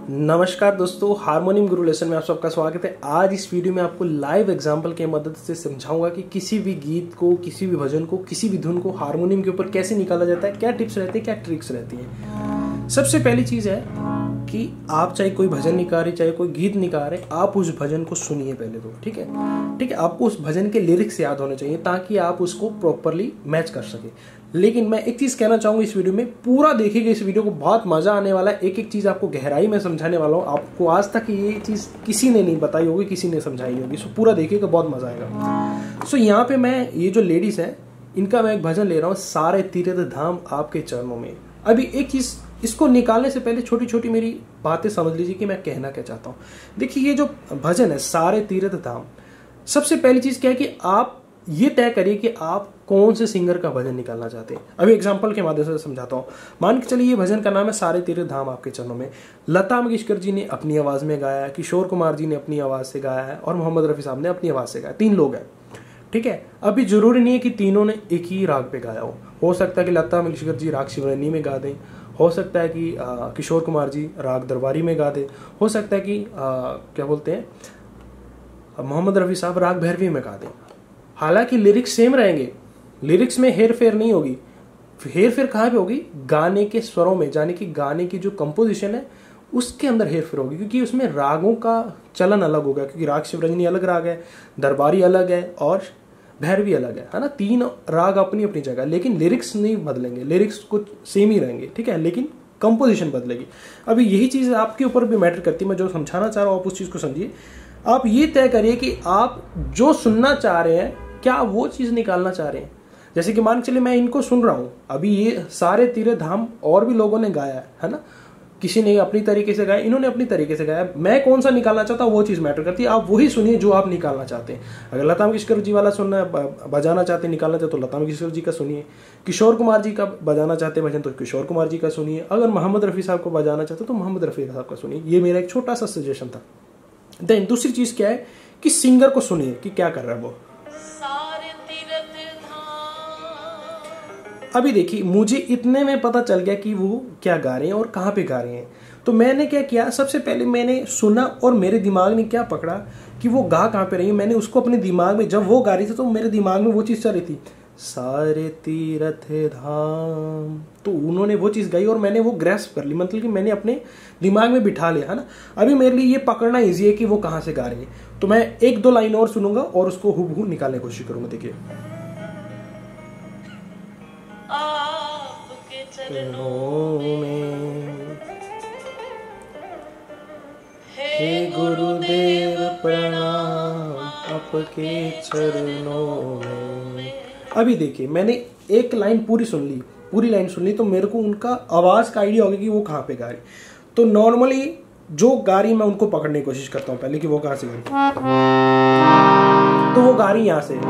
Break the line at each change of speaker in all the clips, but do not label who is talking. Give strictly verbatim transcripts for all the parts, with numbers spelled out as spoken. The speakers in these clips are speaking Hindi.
नमस्कार दोस्तों, हारमोनियम गुरु लेसन में आप सबका स्वागत है। आज इस वीडियो में आपको लाइव एग्जांपल के मदद से समझाऊंगा कि किसी भी गीत को, किसी भी भजन को, किसी भी धुन को हारमोनियम के ऊपर कैसे निकाला जाता है, क्या टिप्स रहते हैं, क्या ट्रिक्स रहती हैं। सबसे पहली चीज है कि आप चाहे कोई भजन निकाल रहे, चाहे कोई गीत निकाल रहे, आप उस भजन को सुनिए पहले तो, ठीक है ठीक है आपको उस भजन के लिरिक्स याद होने चाहिए ताकि आप उसको प्रॉपरली मैच कर सके। लेकिन मैं एक चीज कहना चाहूंगा, इस वीडियो में पूरा देखिएगा, इस वीडियो को बहुत मजा आने वाला है। एक एक चीज आपको गहराई में समझाने वाला हूँ। आपको आज तक ये चीज किसी ने नहीं बताई होगी, किसी ने समझाई नहीं होगी। सो पूरा देखिएगा, बहुत मजा आएगा। सो यहाँ पे मैं ये जो लेडीज है इनका मैं एक भजन ले रहा हूँ, सारे तीर्थ धाम आपके चरणों में। अभी एक चीज, इसको निकालने से पहले छोटी छोटी मेरी बातें समझ लीजिए कि मैं कहना क्या चाहता हूँ। देखिए ये जो भजन है सारे तीर्थ धाम, सबसे पहली चीज क्या है कि आप ये तय करिए कि आप कौन से सिंगर का भजन निकालना चाहते हैं। अभी एग्जांपल के माध्यम से समझाता हूँ। मान के चलिए ये भजन का नाम है सारे तीर्थ धाम आपके चरणों में। लता मंगेशकर जी ने अपनी आवाज में गाया है, किशोर कुमार जी ने अपनी आवाज से गाया है और मोहम्मद रफी साहब ने अपनी आवाज से गाया। तीन लोग हैं, ठीक है। अभी जरूरी नहीं है कि तीनों ने एक ही राग पे गाया हो हो सकता है कि लता मंगेशकर जी राग शिवरंजनी में गा दें, हो सकता है कि आ, किशोर कुमार जी राग दरबारी में गा दें, हो सकता है कि आ, क्या बोलते हैं मोहम्मद रफी साहब राग भैरवी में गा दें। हालांकि लिरिक्स सेम रहेंगे, लिरिक्स में हेर फेर नहीं होगी। हेर फेर कहाँ पे होगी? गाने के स्वरों में, यानी कि गाने की जो कंपोजिशन है उसके अंदर हेर फेर होगी, क्योंकि उसमें रागों का चलन अलग होगा। क्योंकि राग शिवरंजनी अलग राग है, दरबारी अलग है और भैरवी अलग है, है ना। तीन राग अपनी अपनी जगह, लेकिन लिरिक्स नहीं बदलेंगे, लिरिक्स कुछ सेम ही रहेंगे, ठीक है, लेकिन कंपोजिशन बदलेगी। अभी यही चीज आपके ऊपर भी मैटर करती है। मैं जो समझाना चाह रहा हूँ आप उस चीज को समझिए। आप ये तय करिए कि आप जो सुनना चाह रहे हैं क्या वो चीज निकालना चाह रहे हैं। जैसे कि मान के चलिए मैं इनको सुन रहा हूं, अभी ये सारे तीर्थ धाम और भी लोगों ने गाया है है ना। किसी ने अपनी तरीके से गाया, इन्होंने अपनी तरीके से गाया। मैं कौन सा निकालना चाहता हूं वो चीज मैटर करती है। आप वही सुनिए जो आप निकालना चाहते हैं। अगर लता मंगेशकर जी वाला सुनना है, बजाना चाहते हैं, निकालना चाहते तो लता मंगेशकर जी का सुनिए। किशोर कुमार जी का बजाना चाहते हैं भजन तो किशोर कुमार जी का सुनिए। अगर मोहम्मद रफी साहब को बजाना चाहते तो मोहम्मद रफी साहब का सुनिए। ये मेरा एक छोटा सा सजेशन था। देन दूसरी चीज क्या है कि सिंगर को सुनिए कि क्या कर रहा है वो। अभी देखिए मुझे इतने में पता चल गया कि वो क्या गा रहे हैं और कहाँ पे गा रहे हैं। तो मैंने क्या किया, सबसे पहले मैंने सुना और मेरे दिमाग ने क्या पकड़ा कि वो गा कहाँ पे रही है। मैंने उसको अपने दिमाग में, जब वो गा रही थी तो मेरे दिमाग में वो चीज़ चल रही थी, सारे तीर्थ धाम। तो उन्होंने वो चीज़ गाई और मैंने वो ग्रैस्प कर ली, मतलब कि मैंने अपने दिमाग में बिठा लिया, है ना। अभी मेरे लिए ये पकड़ना ईजी है कि वो कहाँ से गा रही है। तो मैं एक दो लाइन और सुनूंगा और उसको हुबहू निकालने की कोशिश करूंगा। देखिए, आपके चरणों में हे गुरुदेव प्रणाम, आपके चरणों में। अभी देखिए मैंने एक लाइन पूरी सुन ली, पूरी लाइन सुन ली तो मेरे को उनका आवाज का आइडिया हो गया कि वो कहाँ पे गा रही। तो नॉर्मली जो गा रही मैं उनको पकड़ने की कोशिश करता हूँ पहले कि वो कहाँ से गा रही। तो वो गा रही यहाँ से,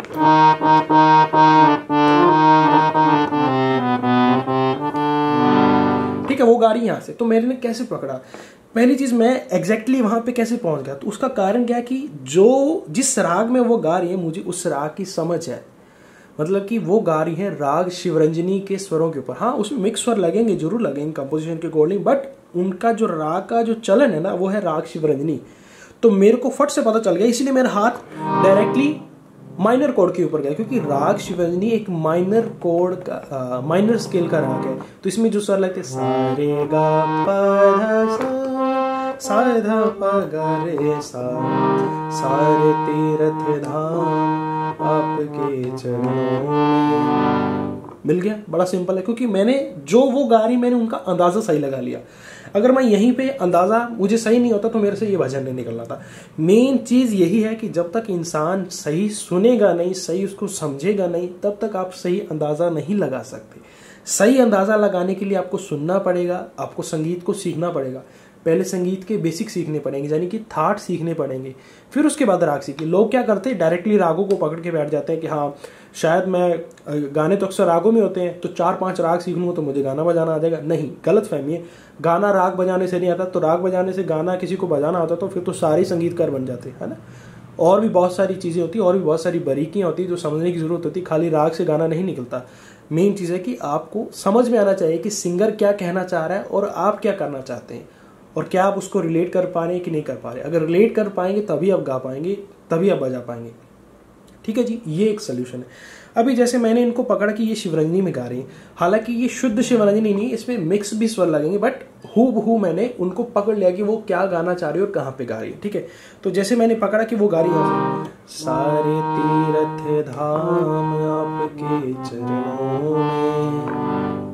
ठीक है, वो गा रही यहाँ से। तो मैंने कैसे पकड़ा? पहली चीज मैं एग्जैक्टली वहां पे कैसे पहुंच गया, तो उसका कारण क्या है कि जो जिस राग में वो गा रही है मुझे उस राग की समझ है। मतलब कि वो गा रही है राग शिवरंजनी के स्वरों के ऊपर। हाँ, उसमें मिक्स स्वर लगेंगे, जरूर लगेंगे कंपोजिशन के अकॉर्डिंग, बट उनका जो राग का जो चलन है ना वो है राग शिवरंजनी। तो मेरे को फट से पता चल गया, इसीलिए मेरा हाथ डायरेक्टली माइनर कोड के ऊपर गया, क्योंकि राग शिवरंजनी एक माइनर कोड का, माइनर स्केल का राग है। तो इसमें जो स्वर लगते सा रे गा पा सा धा पा गा रे सा, सारे तीर्थ धाम आपके चरणों में। मिल गया, बड़ा सिंपल है। क्योंकि मैंने जो वो गा रही मैंने उनका अंदाजा सही लगा लिया। अगर मैं यहीं पे अंदाजा मुझे सही नहीं होता तो मेरे से ये भजन नहीं निकलना था। मेन चीज यही है कि जब तक इंसान सही सुनेगा नहीं, सही उसको समझेगा नहीं, तब तक आप सही अंदाजा नहीं लगा सकते। सही अंदाजा लगाने के लिए आपको सुनना पड़ेगा, आपको संगीत को सीखना पड़ेगा। पहले संगीत के बेसिक सीखने पड़ेंगे, यानी कि थाट सीखने पड़ेंगे, फिर उसके बाद राग सीखिए। लोग क्या करते हैं, डायरेक्टली रागों को पकड़ के बैठ जाते हैं कि हाँ शायद मैं, गाने तो अक्सर रागों में होते हैं तो चार पांच राग सीख लूंगा तो मुझे गाना बजाना आ जाएगा। नहीं, गलत फहमी है। गाना राग बजाने से नहीं आता, तो राग बजाने से गाना किसी को बजाना होता तो फिर तो सारे संगीतकार बन जाते, है ना। और भी बहुत सारी चीजें होती है, और भी बहुत सारी बारीकियां होती है जो समझने की जरूरत होती है। खाली राग से गाना नहीं निकलता। मेन चीज है कि आपको समझ में आना चाहिए कि सिंगर क्या कहना चाह रहा है और आप क्या करना चाहते हैं। और क्या आप उसको रिलेट कर पा रहे हैं कि नहीं कर पा रहे। अगर रिलेट कर पाएंगे तभी आप गा पाएंगे, तभी आप बजा पाएंगे। ठीक है जी, ये एक सोल्यूशन है। अभी जैसे मैंने इनको पकड़ा कि ये शिवरंजनी में गा रही है, हालांकि ये शुद्ध शिवरंजनी नहीं, इसमें मिक्स भी स्वर लगेंगे, बट हु बहू मैंने उनको पकड़ लिया कि वो क्या गाना चाह रही है और कहाँ पे गा रही है। ठीक है, तो जैसे मैंने पकड़ा कि वो गा रही है सारे तीर्थ धाम आपके चरणों में,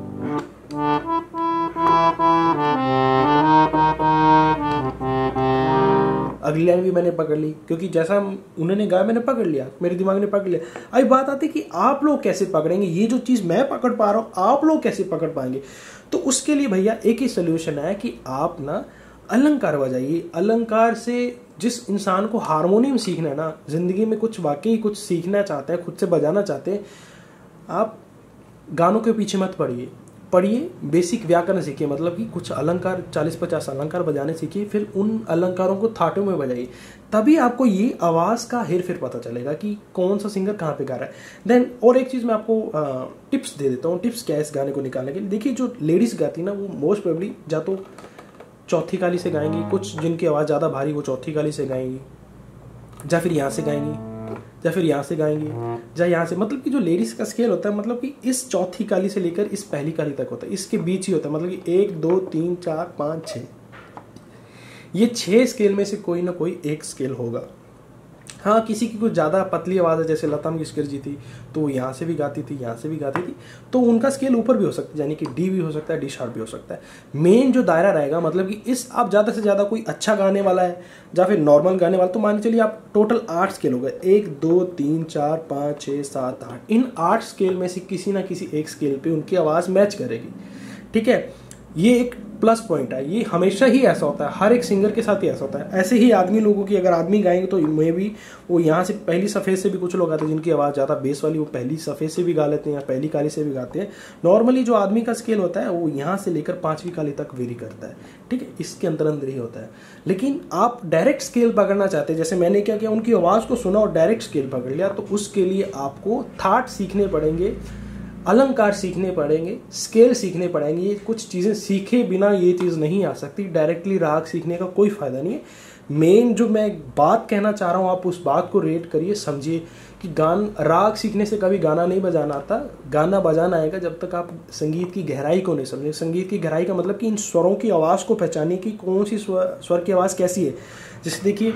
अगली लाइन भी मैंने पकड़ ली, क्योंकि जैसा उन्होंने गाया मैंने पकड़ लिया, मेरे दिमाग ने पकड़ लिया। अभी बात आती है कि आप लोग कैसे पकड़ेंगे, ये जो चीज मैं पकड़ पा रहा हूं आप लोग कैसे पकड़ पाएंगे। तो उसके लिए भैया एक ही सोल्यूशन है कि आप ना अलंकार बजाइए। अलंकार से जिस इंसान को हारमोनियम सीखना है ना, जिंदगी में कुछ वाकई कुछ सीखना चाहते हैं, खुद से बजाना चाहते हैं, आप गानों के पीछे मत पड़िए, पढ़िए, बेसिक व्याकरण सीखिए, मतलब कि कुछ अलंकार चालीस पचास अलंकार बजाने सीखिए, फिर उन अलंकारों को थाटों में बजाइए, तभी आपको ये आवाज का हेर फेर पता चलेगा कि कौन सा सिंगर कहाँ पे गा रहा है। देन और एक चीज मैं आपको आ, टिप्स दे देता हूँ। टिप्स क्या है इस गाने को निकालने के लिए। देखिए, जो लेडीज गाती ना वो मोस्ट प्रोबेबली या तो चौथी काली से गाएंगी, कुछ जिनकी आवाज ज्यादा भारी वो चौथी काली से गाएंगी, या फिर यहाँ से गाएंगी, या फिर यहाँ से गाएंगे, या यहाँ से, मतलब कि जो लेडीज का स्केल होता है, मतलब कि इस चौथी काली से लेकर इस पहली काली तक होता है, इसके बीच ही होता है, मतलब कि एक दो तीन चार पाँच छः, ये छः स्केल में से कोई ना कोई एक स्केल होगा। हाँ, किसी की कुछ ज़्यादा पतली आवाज़ है, जैसे लता मंगेशकर जी थी, तो वो यहाँ से भी गाती थी, यहाँ से भी गाती थी, तो उनका स्केल ऊपर भी हो सकता है, यानी कि डी भी हो सकता है, डी शार्प भी हो सकता है। मेन जो दायरा रहेगा, मतलब कि इस आप ज़्यादा से ज़्यादा कोई अच्छा गाने वाला है या फिर नॉर्मल गाने वाला, तो मान के चलिए आप टोटल आठ स्केल हो गए, एक दो तीन चार पाँच छः सात आठ, इन आठ स्केल में से किसी ना किसी एक स्केल पर उनकी आवाज़ मैच करेगी। ठीक है, ये एक प्लस पॉइंट है, ये हमेशा ही ऐसा होता है, हर एक सिंगर के साथ ही ऐसा होता है। ऐसे ही आदमी लोगों की अगर आदमी गाएंगे तो मे भी वो यहाँ से पहली सफ़ेद से भी कुछ लोग आते हैं जिनकी आवाज़ ज़्यादा बेस वाली, वो पहली सफ़ेद से भी गा लेते हैं या पहली काली से भी गाते हैं। नॉर्मली जो आदमी का स्केल होता है वो यहाँ से लेकर पाँचवीं काली तक वेरी करता है। ठीक है, इसके अंदर अंदर ही होता है। लेकिन आप डायरेक्ट स्केल पकड़ना चाहते हैं, जैसे मैंने क्या किया, उनकी आवाज़ को सुना और डायरेक्ट स्केल पकड़ लिया, तो उसके लिए आपको थाट सीखने पड़ेंगे, अलंकार सीखने पड़ेंगे, स्केल सीखने पड़ेंगे। ये कुछ चीज़ें सीखे बिना ये चीज़ नहीं आ सकती। डायरेक्टली राग सीखने का कोई फ़ायदा नहीं है। मेन जो मैं बात कहना चाह रहा हूँ, आप उस बात को रेट करिए, समझिए कि गान राग सीखने से कभी गाना नहीं बजाना आता। गाना बजाना आएगा जब तक आप संगीत की गहराई को नहीं समझे। संगीत की गहराई का मतलब कि इन स्वरों की आवाज़ को पहचानिए कि कौन सी स्वर स्वर की आवाज़ कैसी है। जैसे देखिए,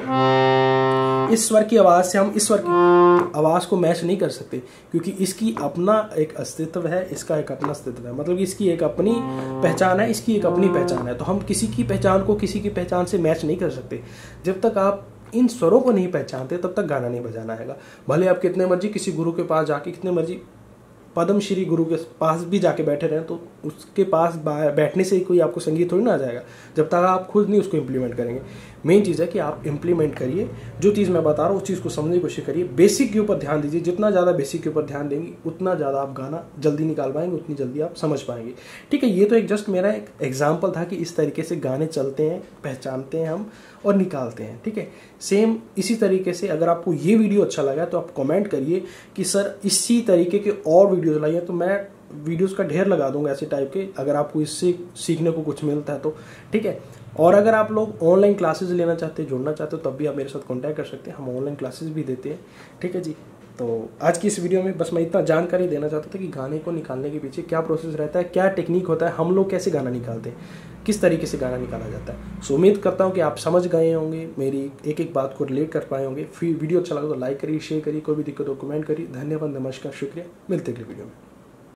इस स्वर की आवाज़ से हम इस स्वर की आवाज़ को मैच नहीं कर सकते, क्योंकि इसकी अपना एक अस्तित्व है, इसका एक अपना अस्तित्व है, मतलब कि इसकी एक अपनी पहचान है, इसकी एक अपनी पहचान है। तो हम किसी की पहचान को किसी की पहचान से मैच नहीं कर सकते। जब तक आप इन स्वरों को नहीं पहचानते तब तक गाना नहीं बजाना है। भले आप कितने मर्जी किसी गुरु के पास जाके, कितने मर्जी पद्मश्री गुरु के पास भी जाके बैठे रहें, तो उसके पास बैठने से ही कोई आपको संगीत थोड़ी ना आ जाएगा, जब तक आप खुद नहीं उसको इम्प्लीमेंट करेंगे। मेन चीज़ है कि आप इम्प्लीमेंट करिए, जो चीज़ मैं बता रहा हूँ उस चीज़ को समझने की कोशिश करिए। बेसिक के ऊपर ध्यान दीजिए, जितना ज़्यादा बेसिक के ऊपर ध्यान देंगे उतना ज़्यादा आप गाना जल्दी निकाल पाएंगे, उतनी जल्दी आप समझ पाएंगे। ठीक है, ये तो एक जस्ट मेरा एक एग्जाम्पल था कि इस तरीके से गाने चलते हैं, पहचानते हैं हम और निकालते हैं। ठीक है, सेम इसी तरीके से अगर आपको ये वीडियो अच्छा लगा तो आप कमेंट करिए कि सर इसी तरीके के और वीडियोस लाइए, तो मैं वीडियोस का ढेर लगा दूंगा ऐसे टाइप के, अगर आपको इससे सीखने को कुछ मिलता है तो। ठीक है, और अगर आप लोग ऑनलाइन क्लासेस लेना चाहते हैं, जुड़ना चाहते हो, तब भी आप मेरे साथ कांटेक्ट कर सकते हैं, हम ऑनलाइन क्लासेस भी देते हैं। ठीक है जी, तो आज की इस वीडियो में बस मैं इतना जानकारी देना चाहता था कि गाने को निकालने के पीछे क्या प्रोसेस रहता है, क्या टेक्निक होता है, हम लोग कैसे गाना निकालते हैं, किस तरीके से गाना निकाला जाता है। सो उम्मीद करता हूँ कि आप समझ गए होंगे, मेरी एक एक बात को रिलेट कर पाए होंगे। फिर वीडियो अच्छा लगा तो लाइक करिए, शेयर करिए, कोई भी दिक्कत हो कमेंट करिए। धन्यवाद, नमस्कार, शुक्रिया, मिलते अगले वीडियो में।